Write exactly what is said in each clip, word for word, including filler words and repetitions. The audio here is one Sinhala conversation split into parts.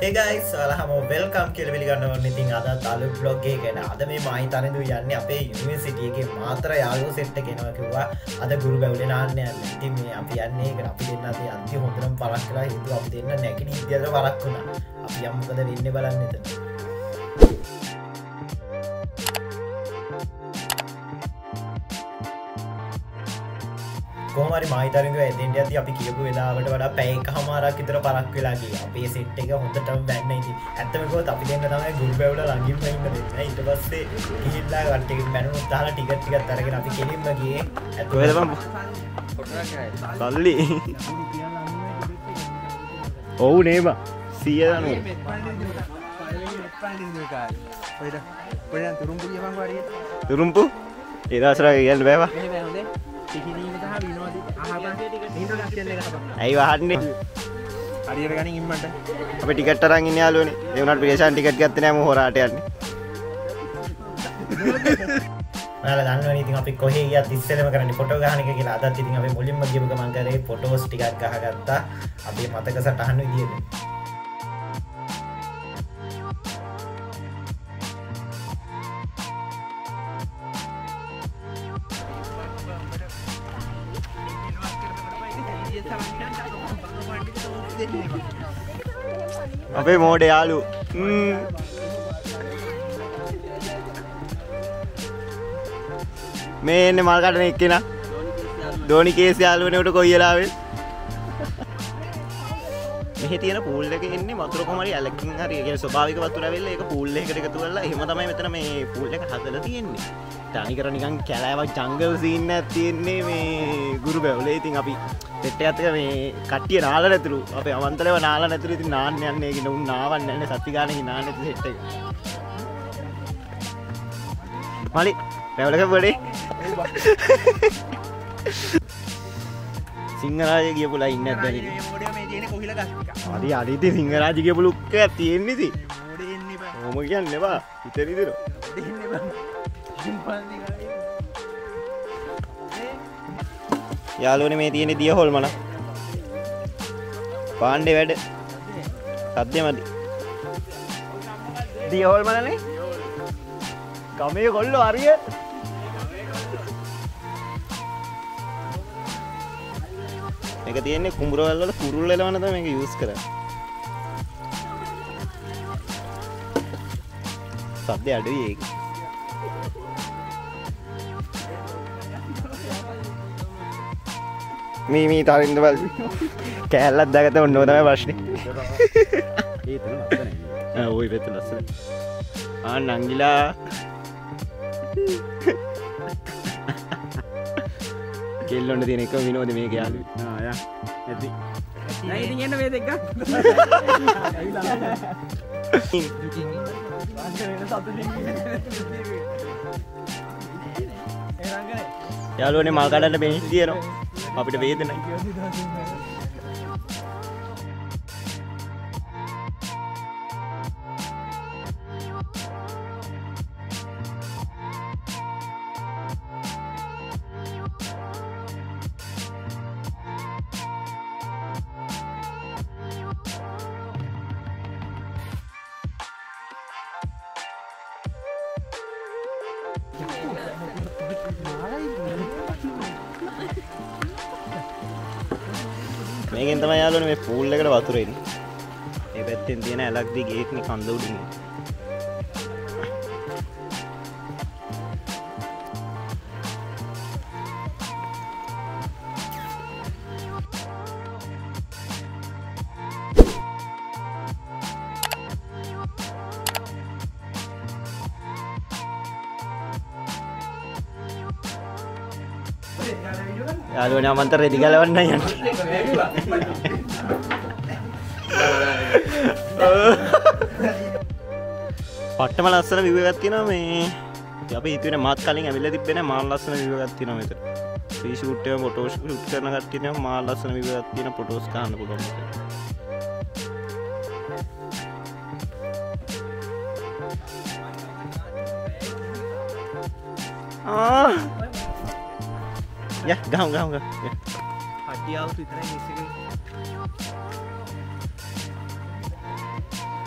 Hey guys, welcome welcome කියලා පිළිගන්න ඕනේ. ඉතින් අද අලුත් vlog එකකට අද මේ මයි තනදු යන්නේ අපේ යුනිවර්සිටි එකේ මාත්‍ර යාළුවෝ සෙට් එක එනවා කිව්වා. අද ගුරුබැවුලේ නාන්න යන්නේ. ඉතින් මේ අපි යන්නේ ඒකට අපි දෙන්න අද අන්තිම හොඳටම පරක් කළා. හිතුවා අපි දෙන්න නැගිනි ඉතින් පරක් වුණා. අපි යමු මොකද වෙන්නේ බලන්න එතන. කොහොම හරි මයි තනදු එතෙන්ට යද්දී අපි කියපු වෙලාවට වඩා පැය එකමාරක් විතර පරක් වෙලා ගියා. අපේ සෙට් එක හොඳටම බැන්න ඉතින්. ඇත්තම කිව්වොත් අපි දෙන්න තමයි ගුරුබැවුල ළඟින්ම ඉන්න දෙන්නේ. ඊට පස්සේ ගිහිල්ලා කට්ටියකින් බැනුනොත් දාලා ටිකට් ටිකක් අරගෙන අපි කෙලින්ම ගියේ. කොහෙද බං? සල්ලි. ඔව් නේ බං. සිය දනු. තුරුම්පු? ඒ දවස්වල කියන්න බෑ බං. ඇයි වහන්නේ? හරියට ගනින් ඉම්මන්ට. අපි ටිකට් අරන් ඉන්නේ යාළුවනේ. ඒ වුණාට ප්‍රේෂන් ටිකට් ගත්තේ නැහැ මම හොරාට යන්නේ. ඔයාලා දන්නවනේ ඉතින් අපි කොහේ ගියත් ඉස්සෙල්ලම කරන්නේ ෆොටෝ ගහන එක කියලා. අදත් ඉතින් අපි මුලින්ම ගියපු ගමන් කරේ ෆොටෝස් ටිකක් ගහගත්තා. අපි මතක සටහන් විදියට. අපේ මෝඩ යාළු මේ එන්නේ මල් කඩන එක්කෙනා ධෝනි කේස් යාළුවනේ උට කොයි වෙලාවෙ මෙහි තියෙන පූල් එකේ ඉන්නේ වතුර කොහමරි ඇලකින් හරි ඒ කියන්නේ ස්වභාවික වතුර ඇවිල්ලා ඒක පූල් එකකට එකතු කරලා එහෙම තමයි මෙතන මේ පූල් එක හදලා තියෙන්නේ. තනිකර නිකන් කැලෑවක් ජංගල් සීන් එකක් තියෙන්නේ මේ ගුරුබැවුලේ. ඉතින් අපි සෙට් එකත් එක මේ කට්ටිය නාලා නැතුළු අපේ අවන්තලේව නාලා නැතුළු ඉතින් නාන්න යන්නේ ඒකින උන් නාවන්නේ නැහැ සත්ති ගානේ නාන්නේ සෙට් එක. මලි පැවලක පොඩේ සිංහරාජ ගියපු ලයි ඉන්නේ නැද්ද නේ? මේ මොඩියා මේ තියෙන්නේ කොහිල ගස් ටික. හරි හරි ඉතින් සිංහරාජ ගියපු ලුක් එකක් තියෙන්නේ ඉතින්. මොඩේ එන්නේ බා. ඔහොම කියන්නේ බා. ඉතින් ඉතින්. දෙන්නේ බා. සිම්පල්දි ගානේ. යාළුවනේ මේ තියෙන්නේ දිය හොල්මන. පාණ්ඩේ වැඩ. සද්දෙමදි. දිය හොල්මනනේ. ගමේ කොල්ලෝ හරිය. මේක තියෙන්නේ කුඹුරවල වල කුරුල්ල එලවන තමයි මේක යූස් කරන්නේ. සද්ද අඩුයි ඒක. මේ මේ තරින්ද බල කෑල්ලක් දාගත්ත ඔන්න ඔය තමයි ප්‍රශ්නේ. ඒ තන ලස්සනයි. ආ ওই වෙත ලස්සනයි. ආ නංගිලා කෙල්ලොන්න තියෙන එක විනෝද මේක යාළුවෝ. ආ යා. ඇති. නෑ ඉතින් එන්න මේ දෙක ගන්න. යාළුවනේ මල් කඩන්න බෙහෙත් තියෙනවා. අපිට වේදනයි. මේකෙන් තමයි යාළුවනේ මේ පූල් එකට වතුර එන්නේ. මේ පැත්තෙන් තියෙන ඇලක් දිගේ ඒකනේ කන්ද උඩින්. යාළුවනේ අමන්තර රෙදි ගලවන්නයි යන්නේ. පට්ටම ලස්සන view එකක් තියෙනවා මේ. අපි හිතුවේ මාත් කලින් ඇවිල්ලා තිබ්බේ නෑ මාල් ලස්සන view එකක් තියෙනවා මෙතන. ෆ්‍රී ෂූට් එක ෆොටෝ ෂූට් කරන කට්ටිය නම් මාල් ලස්සන view එකක් තියෙන ෆොටෝස් ගන්න පුළුවන්. ආ Ya, gahong gahong gahong. Ya. Hati aku tuh terus isi.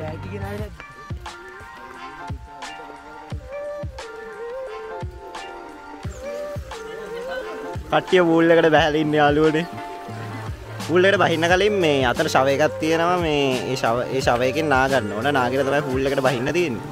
කට්ටිය වූල් එකට බහැලා ඉන්නේ යාළුවනේ. වූල් එකට බහින්න කලින් මේ අතර ෂව එකක් තියෙනවා මේ ඒ ෂව ඒ ෂව එකෙන් නා ගන්න ඕන. නාගෙන තමයි වූල් එකට බහින්න තියෙන්නේ.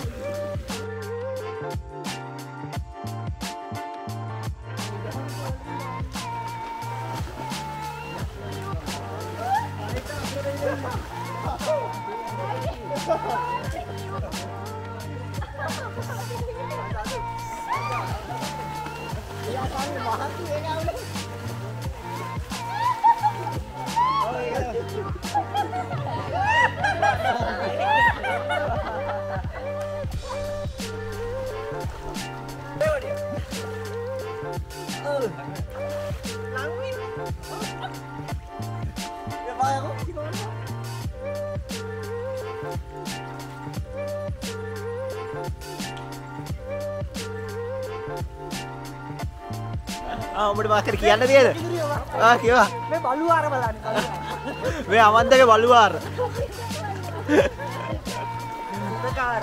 ආ උඹට මාකර කියන්න තියද? ආ කියවා. මේ බලුවාර බලන්න. මේ අමන්දගේ බලුවාර. උපකාර.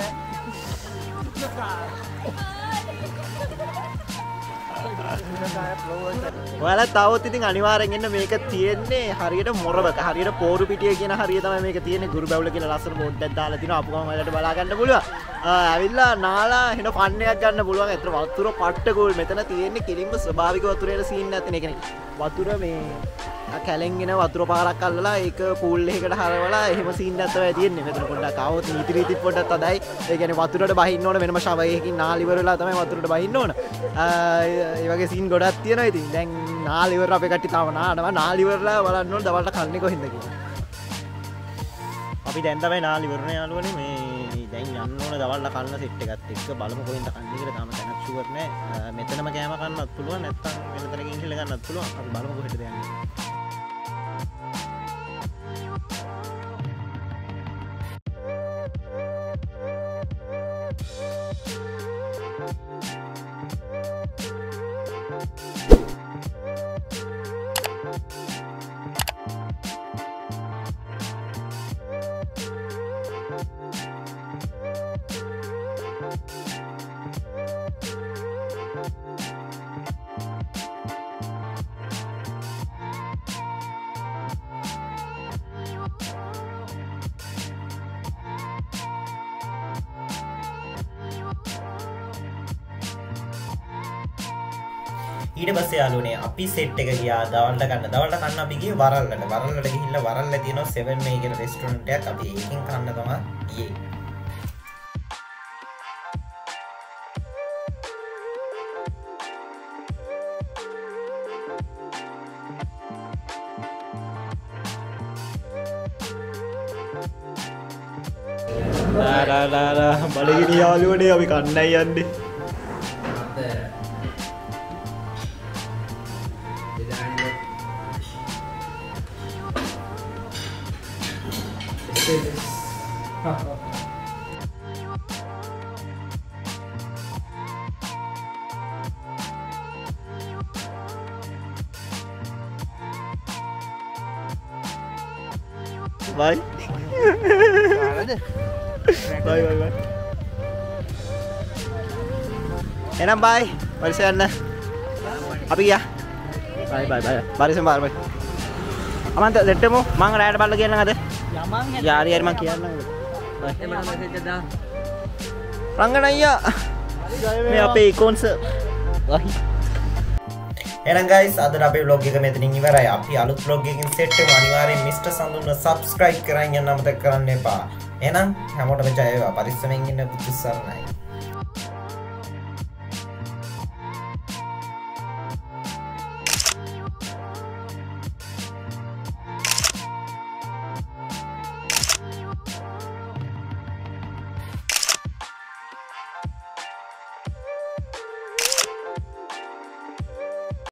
ඔයාලා තවොත් ඉතින් අනිවාර්යෙන් එන්න මේක තියෙන්නේ හරියට මොරවක හරියට පෝරු පිටිය කියන හරිය තමයි මේක තියෙන්නේ ගුරුබැවුල කියලා ලස්සන බෝඩ් එකක් දාලා තිනවා අපු ගම වලට බලා ගන්න පුළුවන්. ඇවිල්ලා නාලා එන ෆන් එකක් ගන්න පුළුවන්. ඒතර වතුර පට්ට ගෝල් මෙතන තියෙන්නේ කිලින්ම ස්වභාවික වතුරේ සීන් නැත්නේ. ඒ කියන්නේ වතුර මේ කැලෙන් එන වතුර පාරක් අල්ලලා ඒක පූල් එකකට හරවලා එහෙම සීන් එකක් තමයි තියෙන්නේ. මෙතන පොඩ්ඩක් ආවොත් නීති රීතිත් පොඩ්ඩක් තදයි. ඒ කියන්නේ වතුරට බහින්න ඕන වෙනම ෂවයකින් නාල ඉවර වෙලා තමයි වතුරට බහින්න ඕන. ඒ වගේ සීන් ගොඩක් තියෙනවා ඉතින්. දැන් නාල ඉවර අපේ කට්ටිය තාම නානවා. නාල ඉවරලා බලන්න ඕන දවල්ට කන්නේ කොහෙන්ද කියලා. අපි දැන් තමයි නාල ඉවරනේ යාළුවනේ මේ දැන් යන්න ඕන දවල්ට කන්න සෙට් එකත් එක්ක බලමු කොහෙන්ද කන්නේ කියලා. තාම දැනක් ෂුවර් නෑ. මෙතනම කෑම කන්නත් පුළුවන් නැත්නම් වෙන තැනකින් හිල ගන්නත් පුළුවන්. අපි බලමු කොහෙටද යන්නේ. ඊට පස්සේ යාළුවනේ අපි සෙට් එක ගියා දවල්ට කන්න. දවල්ට කන්න අපි ගියේ වරල්ලට. වරල්ලට ගිහිල්ලා වරල්ල තියෙනවා සෙවන් මේ කියන රෙස්ටොරන්ට් එකක්. අපි ඒකෙන් කන්න තමයි ගියේ. ලා ලා ලා බලගෙන යාළුවනේ අපි කන්නයි යන්නේ. Bye. Bye bye bye. Enam bye. Bye sana. Abi ya. Bye bye bye. Bye sama bye. Aman tak letemu? Mang ride bal lagi nang ada? Ya mang. Ya hari hari mang kian nang. Bye. Emang masih ada. Rangga naya. Me apa ikon se? Bye. එහෙනම් guys අද අපේ vlog එක මෙතනින් ඉවරයි. අපි අලුත් vlog එකකින් set වෙමු. අනිවාර්යෙන් මිස්ටර් සඳුන්ව subscribe කරන් යන්න අමතක කරන්න එපා. එහෙනම් හැමෝටම ජය වේවා. පරිස්සමෙන් ඉන්න බුදු සරණයි.